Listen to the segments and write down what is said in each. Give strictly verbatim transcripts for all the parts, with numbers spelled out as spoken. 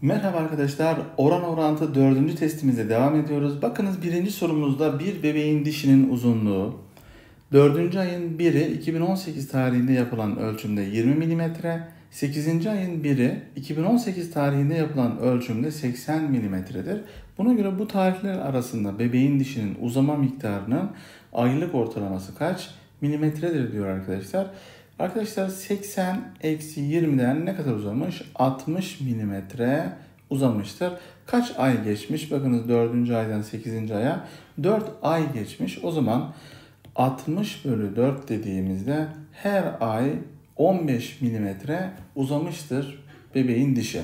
Merhaba arkadaşlar, oran orantı dördüncü testimizle devam ediyoruz. Bakınız birinci sorumuzda bir bebeğin dişinin uzunluğu dördüncü ayın biri iki bin on sekiz tarihinde yapılan ölçümde yirmi milimetre, sekizinci ayın biri iki bin on sekiz tarihinde yapılan ölçümde seksen milimetredir. Buna göre bu tarihler arasında bebeğin dişinin uzama miktarının aylık ortalaması kaç milimetredir diyor arkadaşlar. Arkadaşlar seksen eksi yirmiden ne kadar uzamış? altmış milimetre uzamıştır. Kaç ay geçmiş? Bakınız dördüncü aydan sekizinci aya dört ay geçmiş. O zaman altmış bölü dört dediğimizde her ay on beş milimetre uzamıştır bebeğin dişi.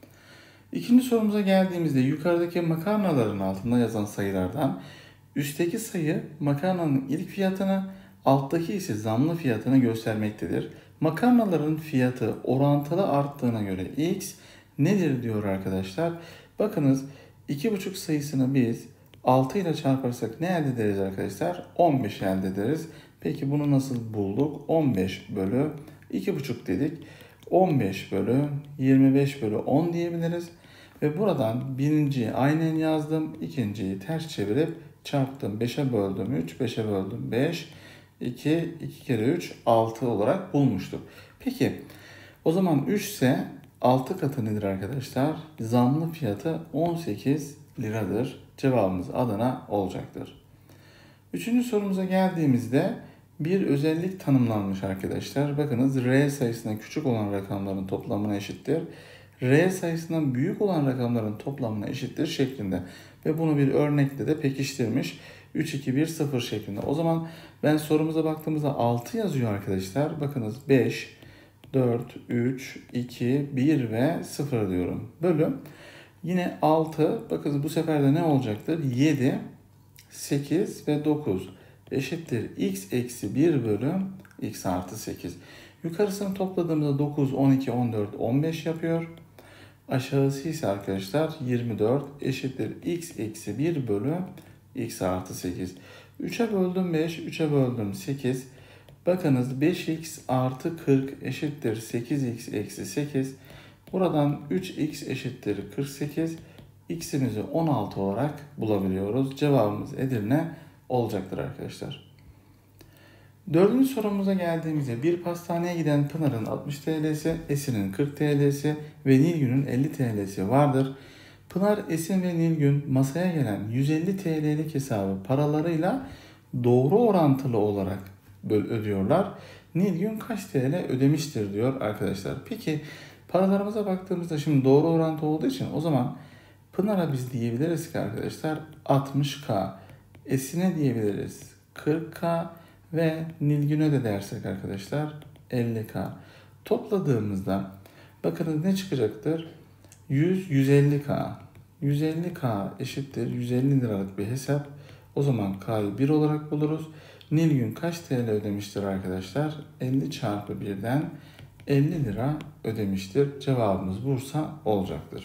İkinci sorumuza geldiğimizde yukarıdaki makarnaların altında yazan sayılardan üstteki sayı makarnanın ilk fiyatını, alttaki ise zamlı fiyatını göstermektedir. Makarnaların fiyatı orantılı arttığına göre x nedir diyor arkadaşlar. Bakınız iki buçuk sayısını biz altı ile çarparsak ne elde ederiz arkadaşlar? on beş elde ederiz. Peki bunu nasıl bulduk? on beş bölü iki buçuk dedik. on beş bölü yirmi beş bölü on diyebiliriz. Ve buradan birinciyi aynen yazdım. İkinciyi ters çevirip çarptım. beşe böldüm üç, beşe böldüm beş. iki, iki kere üç, altı olarak bulmuştuk. Peki o zaman üç ise altı katı nedir arkadaşlar? Zamlı fiyatı on sekiz liradır. Cevabımız Adana olacaktır. Üçüncü sorumuza geldiğimizde bir özellik tanımlanmış arkadaşlar. Bakınız R sayısından küçük olan rakamların toplamına eşittir. R sayısından büyük olan rakamların toplamına eşittir şeklinde. Ve bunu bir örnekle de pekiştirmiş. üç, iki, bir, sıfır şeklinde. O zaman ben sorumuza baktığımızda altı yazıyor arkadaşlar. Bakınız beş, dört, üç, iki, bir ve sıfır diyorum. Bölüm. Yine altı. Bakınız bu sefer de ne olacaktır? yedi, sekiz ve dokuz eşittir x eksi bir bölü x artı sekiz. Yukarısını topladığımızda dokuz, on iki, on dört, on beş yapıyor. Aşağısı ise arkadaşlar yirmi dört eşittir x eksi bir bölü x artı sekiz. üçe böldüm beş, üçe böldüm sekiz. Bakınız beş x artı kırk eşittir sekiz x eksi sekiz. Buradan üç x eşittir kırk sekiz. X'imizi on altı olarak bulabiliyoruz. Cevabımız Edirne olacaktır arkadaşlar. Dördüncü sorumuza geldiğimizde bir pastaneye giden Pınar'ın altmış T L'si, Esin'in kırk T L'si ve Nilgün'ün elli T L'si vardır. Pınar, Esin ve Nilgün masaya gelen yüz elli T L'lik hesabı paralarıyla doğru orantılı olarak ödüyorlar. Nilgün kaç T L ödemiştir diyor arkadaşlar. Peki paralarımıza baktığımızda şimdi doğru orantı olduğu için o zaman Pınar'a biz diyebiliriz ki arkadaşlar altmış K, Esin'e diyebiliriz kırk K ve Nilgün'e de dersek arkadaşlar elli K. Topladığımızda bakınız ne çıkacaktır? yüz, yüz elli K. yüz elli K eşittir yüz elli liralık bir hesap. O zaman K'yı bir olarak buluruz. Nilgün kaç T L ödemiştir arkadaşlar? elli çarpı birden elli lira ödemiştir. Cevabımız Bursa olacaktır.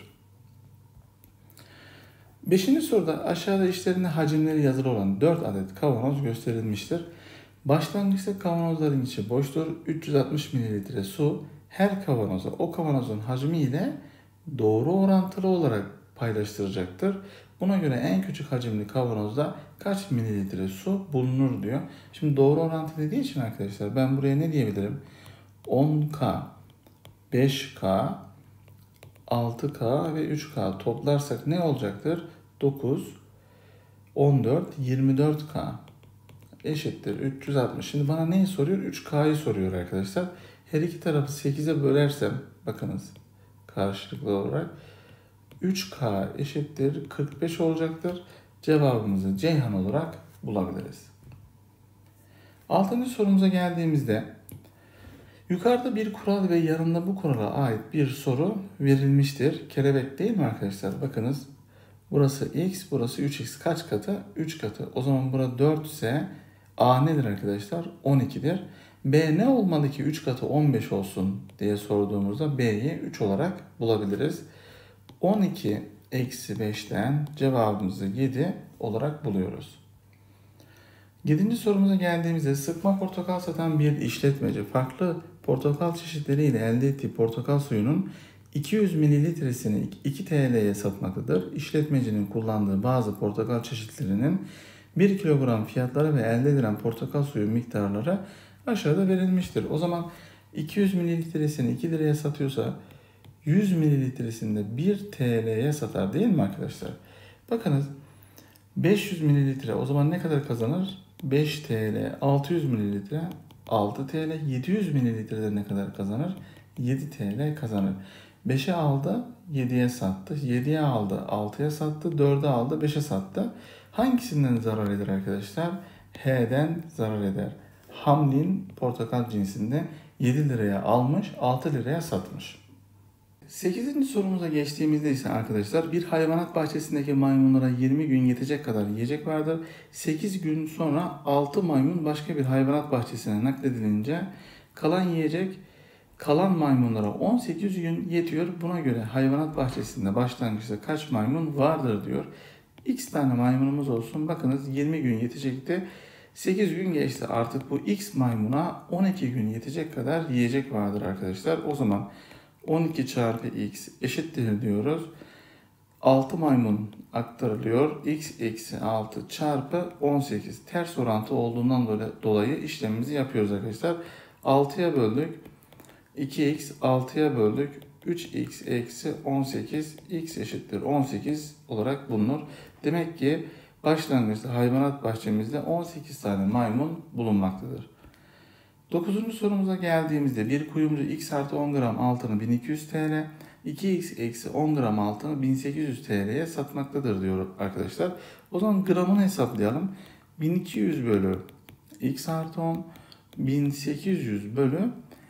Beşinci soruda aşağıda işlerinde hacimleri yazılı olan dört adet kavanoz gösterilmiştir. Başlangıçta kavanozların içi boştur. üç yüz altmış mililitre su her kavanoza o kavanozun hacmi ile doğru orantılı olarak paylaştıracaktır. Buna göre en küçük hacimli kavanozda kaç mililitre su bulunur diyor. Şimdi doğru orantı dediği için arkadaşlar ben buraya ne diyebilirim? on K, beş K, altı K ve üç K toplarsak ne olacaktır? dokuz, on dört, yirmi dört K eşittir üç yüz altmış. Şimdi bana neyi soruyor? üç K'yı soruyor arkadaşlar. Her iki tarafı sekize bölersem bakınız karşılıklı olarak üç K eşittir kırk beş olacaktır. Cevabımızı Ceyhan olarak bulabiliriz. Altıncı sorumuza geldiğimizde yukarıda bir kural ve yanında bu kurala ait bir soru verilmiştir. Kelebek değil mi arkadaşlar? Bakınız burası x, burası üç x. Kaç katı? üç katı. O zaman burada dört ise A nedir arkadaşlar? on ikidir. B ne olmalı ki üç katı on beş olsun diye sorduğumuzda B'yi üç olarak bulabiliriz. on iki eksi beşten cevabımızı yedi olarak buluyoruz. yedinci sorumuza geldiğimizde sıkma portakal satan bir işletmeci farklı portakal çeşitleriyle elde ettiği portakal suyunun iki yüz mililitresini iki T L'ye satmaktadır. İşletmecinin kullandığı bazı portakal çeşitlerinin bir kilogram fiyatları ve elde edilen portakal suyu miktarları aşağıda verilmiştir. O zaman iki yüz mililitresini iki liraya satıyorsa yüz mililitresini de bir T L'ye satar değil mi arkadaşlar? Bakınız beş yüz mililitre o zaman ne kadar kazanır? beş T L. altı yüz mililitre altı T L. yedi yüz mililitrede ne kadar kazanır? yedi T L kazanır. beşe aldı, yediye sattı. yediye aldı, altıya sattı. dörde aldı, beşe sattı. Hangisinden zarar eder arkadaşlar? H'den zarar eder. Hamlin portakal cinsinde yedi liraya almış, altı liraya satmış. sekizinci sorumuza geçtiğimizde ise arkadaşlar bir hayvanat bahçesindeki maymunlara yirmi gün yetecek kadar yiyecek vardır. sekiz gün sonra altı maymun başka bir hayvanat bahçesine nakledilince kalan yiyecek kalan maymunlara on sekiz gün yetiyor. Buna göre hayvanat bahçesinde başlangıçta kaç maymun vardır diyor. X tane maymunumuz olsun. Bakınız yirmi gün yetecekti. sekiz gün geçti. Artık bu X maymuna on iki gün yetecek kadar yiyecek vardır arkadaşlar. O zaman on iki çarpı X eşittir diyoruz. altı maymun aktarılıyor. X eksi altı çarpı on sekiz. Ters orantı olduğundan dolayı işlemimizi yapıyoruz arkadaşlar. altıya böldük. iki X altıya böldük. üç X eksi on sekiz. X eşittir on sekiz olarak bulunur. Demek ki başlangıçta hayvanat bahçemizde on sekiz tane maymun bulunmaktadır. dokuzuncu sorumuza geldiğimizde bir kuyumcu X artı on gram altını bin iki yüz T L, iki X eksi on gram altını bin sekiz yüz T L'ye satmaktadır diyor arkadaşlar. O zaman gramını hesaplayalım. bin iki yüz bölü X artı on, bin sekiz yüz bölü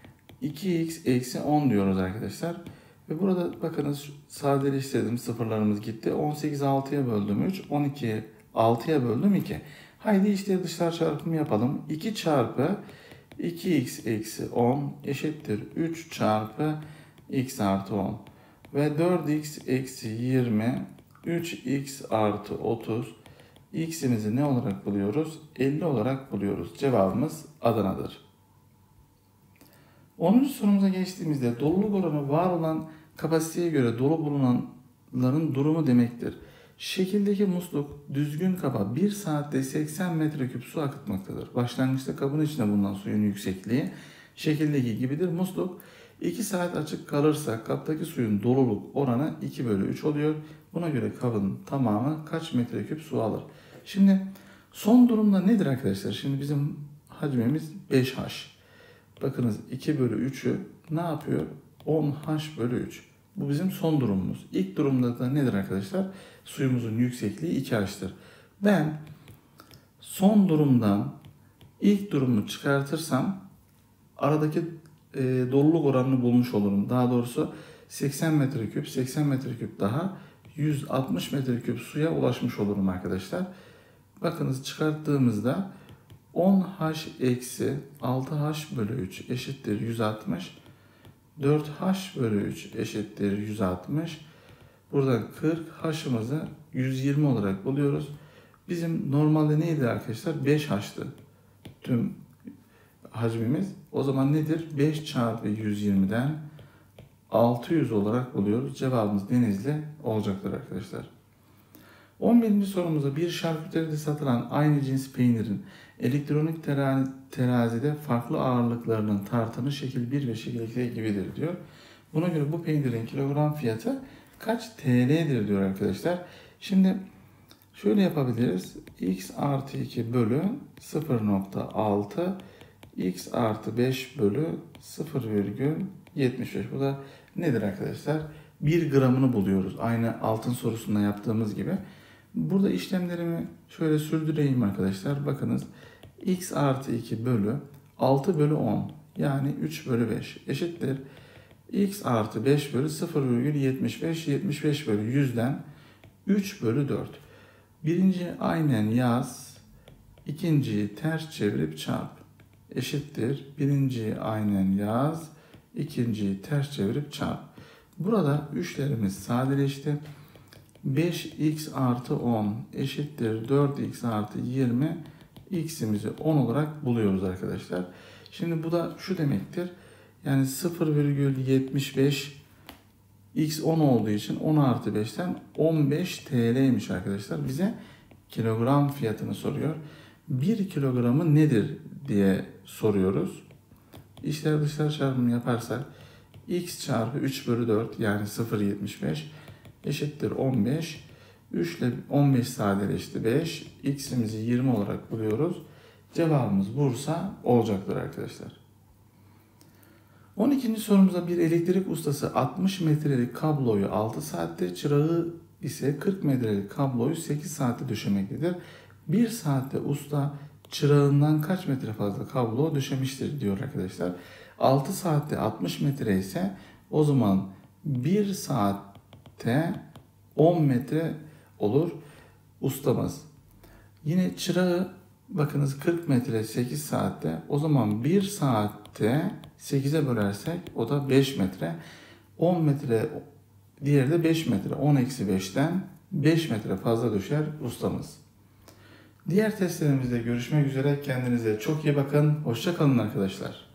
iki X eksi on diyoruz arkadaşlar. Ve burada bakınız sadeleştirdim, sıfırlarımız gitti. on sekiz altıya böldüm üç, on iki altıya böldüm iki. Haydi işte dışlar çarpımı yapalım. iki çarpı iki X eksi on eşittir üç çarpı X artı on. Ve dört X eksi yirmi, üç X artı otuz. X'imizi ne olarak buluyoruz? elli olarak buluyoruz. Cevabımız Adana'dır. onuncu sorumuza geçtiğimizde doluluk oranı var olan kapasiteye göre dolu bulunanların durumu demektir. Şekildeki musluk düzgün kaba bir saatte seksen metreküp su akıtmaktadır. Başlangıçta kabın içinde bulunan suyun yüksekliği şekildeki gibidir. Musluk iki saat açık kalırsa kaptaki suyun doluluk oranı iki bölü üç oluyor. Buna göre kabın tamamı kaç metreküp su alır? Şimdi son durumda nedir arkadaşlar? Şimdi bizim hacmimiz beş H. Bakınız iki bölü üçü ne yapıyor? on H bölü üç. Bu bizim son durumumuz. İlk durumda da nedir arkadaşlar? Suyumuzun yüksekliği iki H'tır. Ben son durumdan ilk durumu çıkartırsam aradaki e, doluluk oranını bulmuş olurum. Daha doğrusu seksen metreküp, seksen metreküp daha yüz altmış metreküp suya ulaşmış olurum arkadaşlar. Bakınız çıkarttığımızda on H eksi altı H bölü üç eşittir yüz altmış. dört H bölü üç eşittir yüz altmış. Buradan kırk H'ımızı yüz yirmi olarak buluyoruz. Bizim normalde neydi arkadaşlar? beş H'tı tüm hacmimiz. O zaman nedir? beş çarpı yüz yirmiden altı yüz olarak buluyoruz. Cevabımız Denizli olacaktır arkadaşlar. on birinci sorumuza bir şarküteride satılan aynı cins peynirin elektronik terazide farklı ağırlıklarının tartımı şekil bir ve şekil iki gibidir diyor. Buna göre bu peynirin kilogram fiyatı kaç T L'dir diyor arkadaşlar. Şimdi şöyle yapabiliriz. X artı iki bölü sıfır nokta altı X artı beş bölü sıfır virgül yetmiş beş. Bu da nedir arkadaşlar? bir gramını buluyoruz. Aynı altın sorusunda yaptığımız gibi. Burada işlemlerimi şöyle sürdüreyim arkadaşlar. Bakınız X artı iki bölü altı bölü on yani üç bölü beş eşittir. X artı beş bölü sıfır virgül yetmiş beş yetmiş beş bölü yüzden üç bölü dört. Birinci aynen yaz. İkinciyi ters çevirip çarp. Eşittir. Birinciyi aynen yaz. İkinciyi ters çevirip çarp. Burada üçlerimiz sadeleşti. beş X artı on eşittir dört X artı yirmi. X'imizi on olarak buluyoruz arkadaşlar. Şimdi bu da şu demektir. Yani sıfır virgül yetmiş beş X on olduğu için on artı beşten on beş T L'ymiş arkadaşlar. Bize kilogram fiyatını soruyor. bir kilogramı nedir diye soruyoruz. İçler dışlar çarpımı yaparsak X çarpı üç bölü dört yani sıfır virgül yetmiş beş eşittir on beş. üç ile on beş sadeleşti beş. X'imizi yirmi olarak buluyoruz. Cevabımız Bursa olacaktır arkadaşlar. on ikinci sorumuza bir elektrik ustası altmış metrelik kabloyu altı saatte, çırağı ise kırk metrelik kabloyu sekiz saatte döşemektedir. bir saatte usta çırağından kaç metre fazla kablo döşemiştir diyor arkadaşlar. altı saatte altmış metre ise o zaman bir saatte on metre olur ustamız. Yine çırağı bakınız kırk metre sekiz saatte, o zaman bir saatte sekize bölersek o da beş metre. on metre, diğeri de beş metre. on eksi beşten beş metre fazla düşer ustamız. Diğer testlerimizde görüşmek üzere. Kendinize çok iyi bakın. Hoşça kalın arkadaşlar.